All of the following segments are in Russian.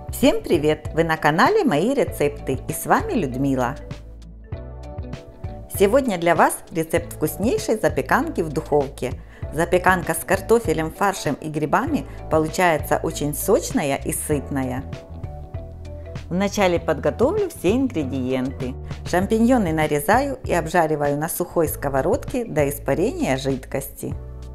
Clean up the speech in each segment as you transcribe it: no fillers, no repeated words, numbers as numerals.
Всем привет! Вы на канале Мои рецепты и с вами Людмила. Сегодня для вас рецепт вкуснейшей запеканки в духовке. Запеканка с картофелем, фаршем и грибами получается очень сочная и сытная. Вначале подготовлю все ингредиенты. Шампиньоны нарезаю и обжариваю на сухой сковородке до испарения жидкости.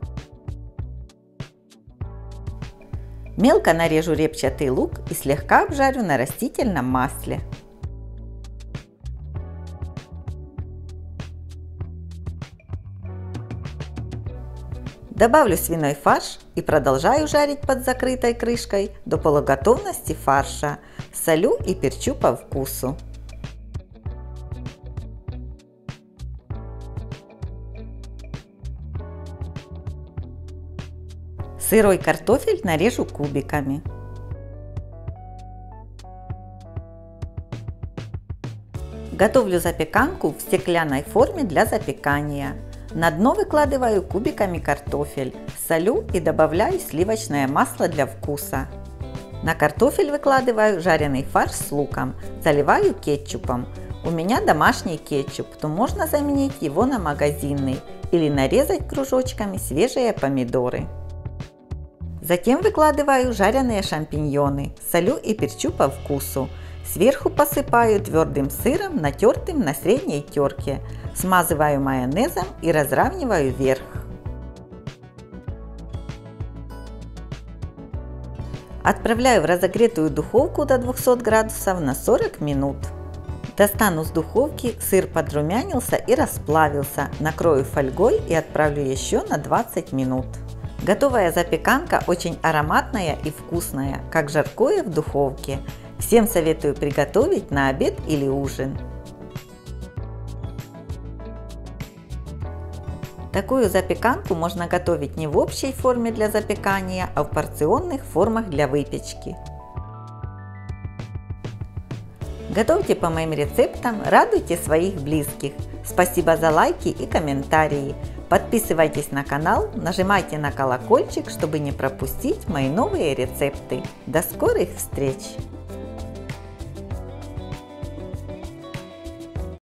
Мелко нарежу репчатый лук и слегка обжарю на растительном масле. Добавлю свиной фарш и продолжаю жарить под закрытой крышкой до полуготовности фарша. Солю и перчу по вкусу. Сырой картофель нарежу кубиками. Готовлю запеканку в стеклянной форме для запекания. На дно выкладываю кубиками картофель, солю и добавляю сливочное масло для вкуса. На картофель выкладываю жареный фарш с луком, заливаю кетчупом. У меня домашний кетчуп, то можно заменить его на магазинный или нарезать кружочками свежие помидоры. Затем выкладываю жареные шампиньоны, солю и перчу по вкусу. Сверху посыпаю твердым сыром, натертым на средней терке. Смазываю майонезом и разравниваю вверх. Отправляю в разогретую духовку до 200 градусов на 40 минут. Достану с духовки, сыр подрумянился и расплавился. Накрою фольгой и отправлю еще на 20 минут. Готовая запеканка очень ароматная и вкусная, как жаркое в духовке. Всем советую приготовить на обед или ужин. Такую запеканку можно готовить не в общей форме для запекания, а в порционных формах для выпечки. Готовьте по моим рецептам, радуйте своих близких. Спасибо за лайки и комментарии. Подписывайтесь на канал, нажимайте на колокольчик, чтобы не пропустить мои новые рецепты. До скорых встреч!